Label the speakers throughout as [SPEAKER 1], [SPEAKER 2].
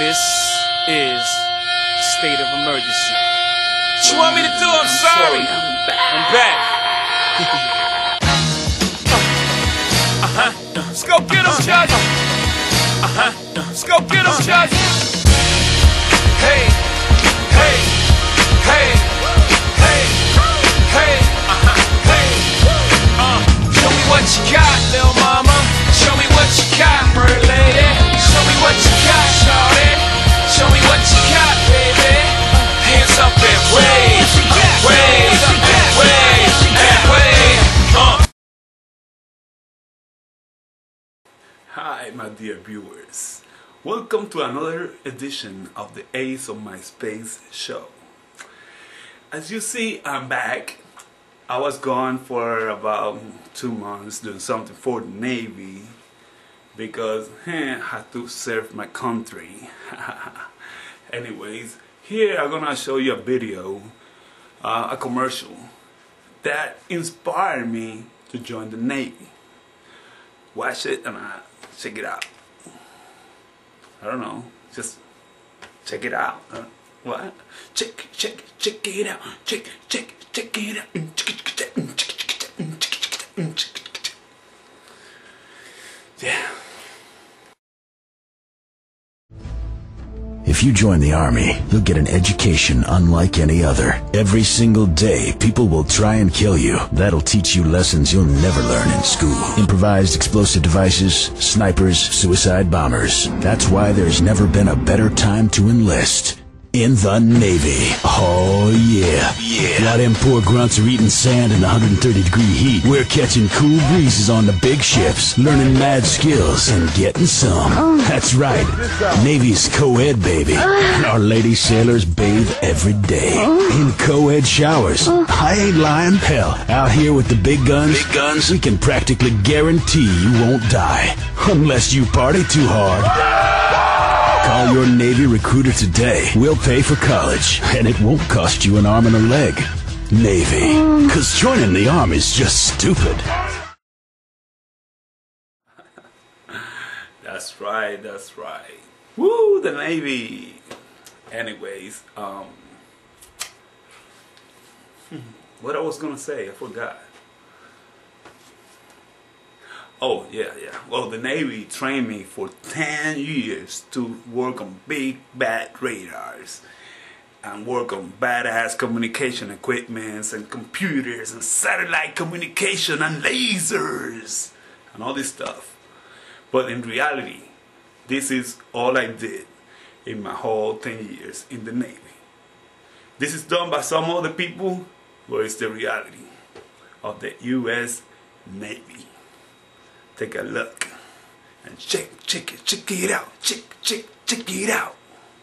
[SPEAKER 1] This is state of emergency. What you want me to do? I'm sorry. I'm back. Let's go get him, Judge. Let's go get him, Judge. Hey, hey, hey, hey, hey, hey. Show me what you got, little mama. Show me what you got, bird lady. Show me what you got, shawty. Show me what you got, baby. Hands up and wave, wave, wave, and wave.
[SPEAKER 2] Hi, my dear viewers. Welcome to another edition of the Ace of Myspace show. As you see, I'm back. I was gone for about 2 months doing something for the Navy because I had to serve my country. Anyways, here I'm gonna show you a video, a commercial that inspired me to join the Navy. Watch it and check it out. I don't know, just check it out. What? Check it out. Check it out. Yeah.
[SPEAKER 3] If you join the Army, you'll get an education unlike any other. Every single day, people will try and kill you. That'll teach you lessons you'll never learn in school. Improvised explosive devices, snipers, suicide bombers. That's why there's never been a better time to enlist. In the Navy. Oh yeah. While them poor grunts are eating sand in 130-degree heat, we're catching cool breezes on the big ships, learning mad skills, and getting some. That's right. Navy's co-ed, baby. Our lady sailors bathe every day. In co-ed showers. I ain't lying. Hell, out here with the big guns, we can practically guarantee you won't die. Unless you party too hard. Call your Navy recruiter today. We'll pay for college, and it won't cost you an arm and a leg. Navy. 'Cause joining the Army's just stupid.
[SPEAKER 2] That's right, that's right. Woo, the Navy. Anyways, what I was gonna say, I forgot. Oh, yeah. Well, the Navy trained me for 10 years to work on big bad radars and work on badass communication equipments and computers and satellite communication and lasers and all this stuff. But in reality, this is all I did in my whole 10 years in the Navy. This is done by some other people, but it's the reality of the U.S. Navy. Take a look and check it out. Check it out.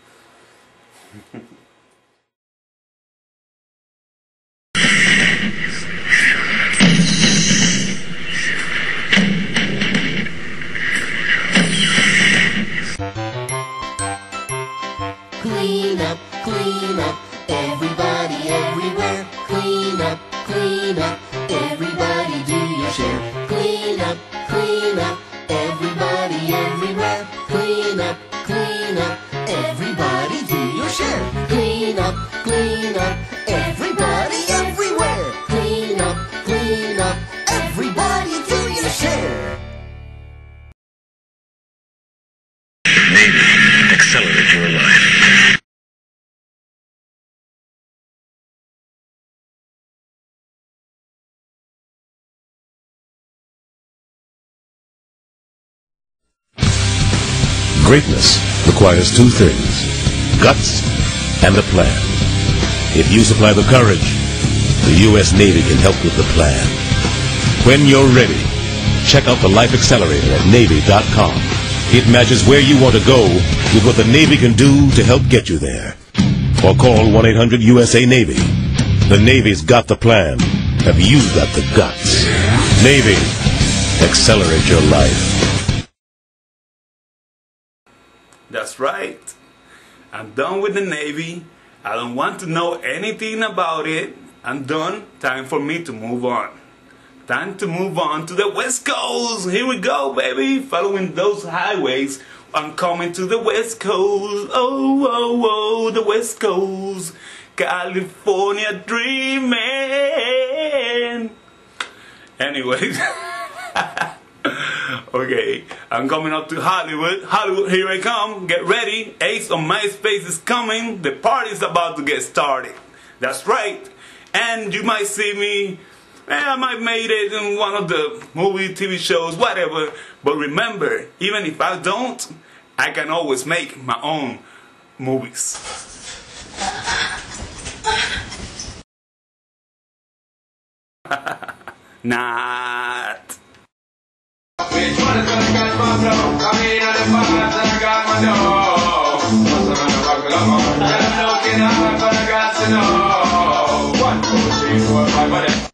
[SPEAKER 4] Clean up, everybody everywhere. Clean up, everybody do your share. Clean up, everybody everywhere. Clean up, everybody do your share. Clean up, everybody everywhere. Clean up, everybody do your share.
[SPEAKER 5] Navy, accelerate your life.
[SPEAKER 6] Greatness requires 2 things, guts and a plan. If you supply the courage, the U.S. Navy can help with the plan. When you're ready, check out the Life Accelerator at Navy.com. It matches where you want to go with what the Navy can do to help get you there. Or call 1-800-USA-NAVY. The Navy's got the plan. Have you got the guts? Navy, accelerate your life.
[SPEAKER 2] That's right. I'm done with the Navy. I don't want to know anything about it. I'm done. Time for me to move on. Time to move on to the West Coast. Here we go, baby. Following those highways I'm coming to the West Coast. Oh, oh, oh, the West Coast. California dreaming. Anyways. Okay, I'm coming up to Hollywood. Hollywood, here I come. Get ready. Ace on Myspace is coming. The party's about to get started. That's right. And you might see me. I might made it in one of the movie, TV shows, whatever. But remember, even if I don't, I can always make my own movies. Not.
[SPEAKER 1] Which one is gonna catch my flow? I mean, I'm the fast and I got my dough. What's around the rock, I'm on. Yeah, I'm looking, I'm gonna got to know. 1, 2, 3, 4, 5, whatever.